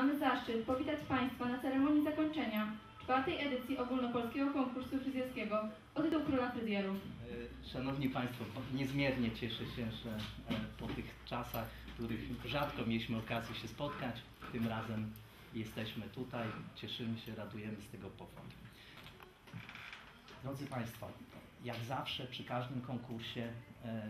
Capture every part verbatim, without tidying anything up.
mamy zaszczyt powitać Państwa na ceremonii zakończenia czwartej edycji ogólnopolskiego konkursu fryzjerskiego o tytuł Króla Fryzjerów. Szanowni Państwo, niezmiernie cieszę się, że po tych czasach, w których rzadko mieliśmy okazję się spotkać, tym razem jesteśmy tutaj, cieszymy się, radujemy z tego powodu. Drodzy Państwo, jak zawsze przy każdym konkursie e,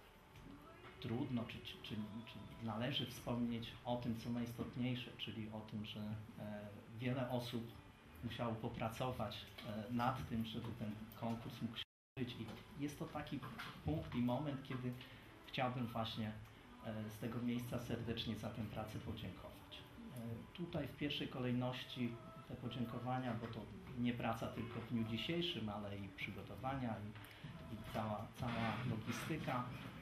trudno, czy, czy, czy, czy należy wspomnieć o tym, co najistotniejsze, czyli o tym, że e, wiele osób musiało popracować e, nad tym, żeby ten konkurs mógł się odbyć. I jest to taki punkt i moment, kiedy chciałbym właśnie e, z tego miejsca serdecznie za tę pracę podziękować. E, tutaj w pierwszej kolejności te podziękowania, bo to nie praca tylko w dniu dzisiejszym, ale i przygotowania i, i cała, cała logistyka.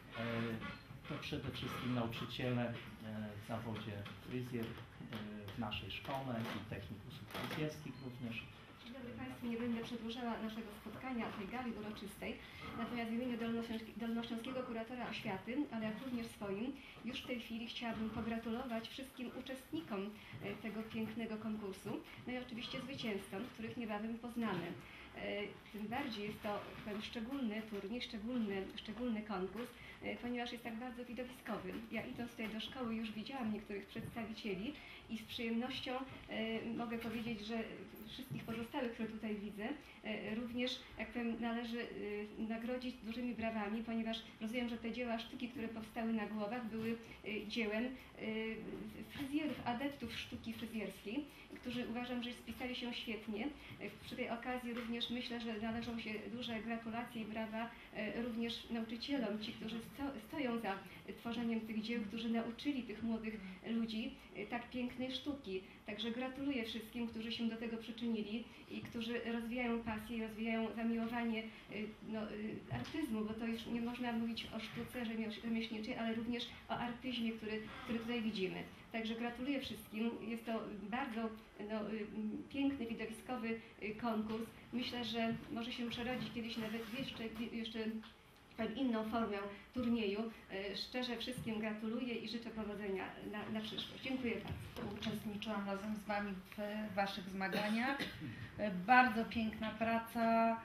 E, to przede wszystkim nauczyciele e, w zawodzie fryzjer e, w naszej szkole i technik usług fryzjerskich również. Dzień dobry Państwu, nie będę przedłużała naszego spotkania, tej gali uroczystej, natomiast w imieniu dolnośląskiego kuratora oświaty, ale jak również swoim, już w tej chwili chciałabym pogratulować wszystkim uczestnikom tego pięknego konkursu, no i oczywiście zwycięzcom, których niebawem poznamy. Tym bardziej jest to ten szczególny turniej, szczególny, szczególny konkurs, ponieważ jest tak bardzo widowiskowy. Ja idąc tutaj do szkoły już widziałam niektórych przedstawicieli i z przyjemnością e, mogę powiedzieć, że wszystkich pozostałych, które tutaj widzę, e, również jak powiem, należy e, nagrodzić dużymi brawami, ponieważ rozumiem, że te dzieła sztuki, które powstały na głowach, były e, dziełem e, fryzjerów, adeptów sztuki fryzjerskiej, którzy uważam, że spisali się świetnie. E, przy tej okazji również myślę, że należą się duże gratulacje i brawa e, również nauczycielom, ci, którzy sto, stoją za tworzeniem tych dzieł, którzy nauczyli tych młodych ludzi e, tak pięknej sztuki. Także gratuluję wszystkim, którzy się do tego przyczynili i którzy rozwijają pasję, rozwijają zamiłowanie no, artyzmu, bo to już nie można mówić o sztuce rzemieślniczej, ale również o artyzmie, który, który tutaj widzimy. Także gratuluję wszystkim. Jest to bardzo no, piękny, widowiskowy konkurs. Myślę, że może się przerodzić kiedyś nawet jeszcze, jeszcze inną formę turnieju. Szczerze wszystkim gratuluję i życzę powodzenia na, na przyszłość. Dziękuję bardzo. Uczestniczyłam razem z Wami w Waszych zmaganiach. Bardzo piękna praca,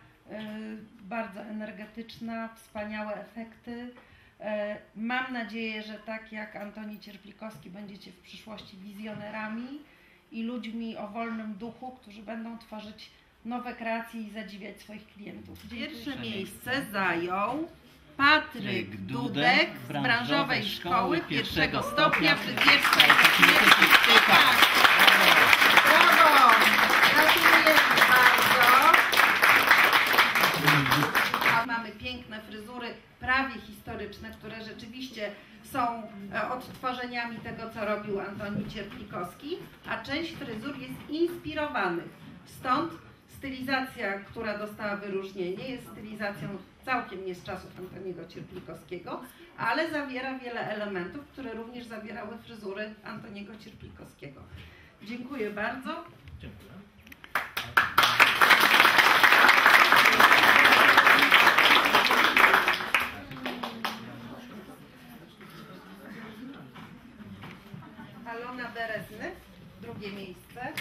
bardzo energetyczna, wspaniałe efekty. Mam nadzieję, że tak jak Antoni Cierplikowski będziecie w przyszłości wizjonerami i ludźmi o wolnym duchu, którzy będą tworzyć nowe kreacje i zadziwiać swoich klientów. Pierwsze miejsce zajął Patryk Dudek z branżowej szkoły pierwszego stopnia fryzjerstwa i kosmetyki. Brawo! Gratulujemy bardzo. A mamy piękne fryzury, prawie historyczne, które rzeczywiście są odtworzeniami tego, co robił Antoni Cierplikowski, a część fryzur jest inspirowanych. Stąd stylizacja, która dostała wyróżnienie, jest stylizacją całkiem nie z czasów Antoniego Cierplikowskiego, ale zawiera wiele elementów, które również zawierały fryzury Antoniego Cierplikowskiego. Dziękuję bardzo. Dziękuję. Alona Berezny, drugie miejsce.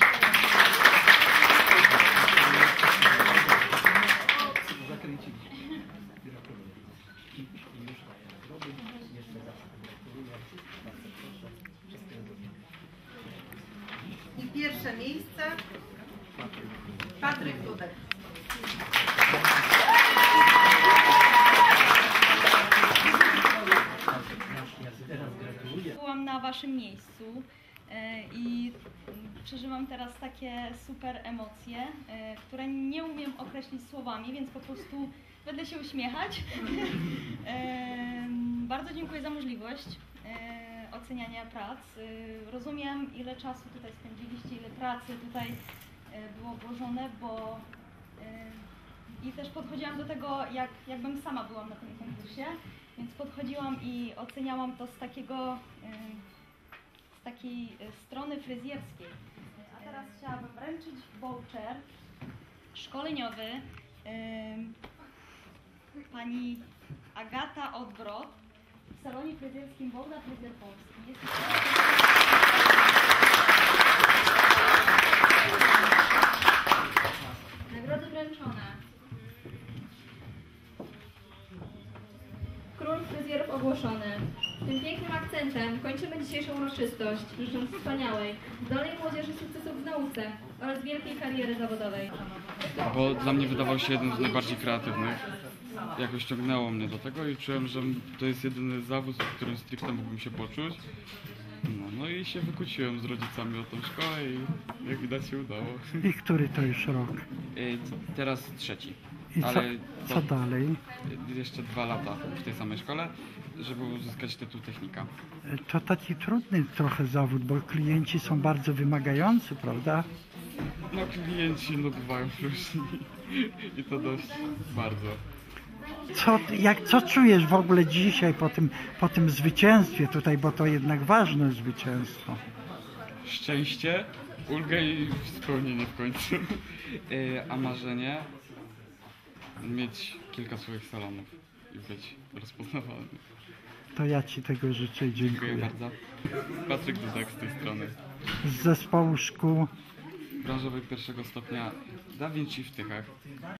I pierwsze miejsce Patryk Dudek. Byłam na Waszym miejscu i przeżywam teraz takie super emocje, które nie umiem określić słowami, więc po prostu będę się uśmiechać. Bardzo dziękuję za możliwość oceniania prac. Rozumiem, ile czasu tutaj spędziliście, ile pracy tutaj było włożone, bo i też podchodziłam do tego, jak, jakbym sama byłam na tym konkursie, więc podchodziłam i oceniałam to z takiego, z takiej strony fryzjerskiej. A teraz chciałabym wręczyć voucher szkoleniowy pani Agata Odbrot w salonie fryzjerskim Wołda Fryzjer Polski. Jest życząc wspaniałej, zdolnej młodzieży sukcesów w nauce oraz wielkiej kariery zawodowej. Bo dla mnie wydawał się jeden z najbardziej kreatywnych. Jakoś ciągnęło mnie do tego i czułem, że to jest jedyny zawód, w którym stricte mógłbym się poczuć. No, no i się wykłóciłem z rodzicami o tą szkołę i jak widać się udało. I który to już rok? Y, Teraz trzeci. I co, Ale co to- dalej? Jeszcze dwa lata w tej samej szkole, żeby uzyskać tytuł technika. To taki trudny trochę zawód, bo klienci są bardzo wymagający, prawda? No klienci no bywają różni i to dość bardzo. Co, jak, co czujesz w ogóle dzisiaj po tym, po tym zwycięstwie tutaj, bo to jednak ważne zwycięstwo. Szczęście, ulgę i spełnienie w końcu. Y, A marzenie mieć kilka swoich salonów i być rozpoznawalny. To ja Ci tego życzę i Dziękuję dziękuję. bardzo. Patryk Dudek z tej strony. Z zespołu szkół Branżowy pierwszego stopnia Da Vinci w Tychach.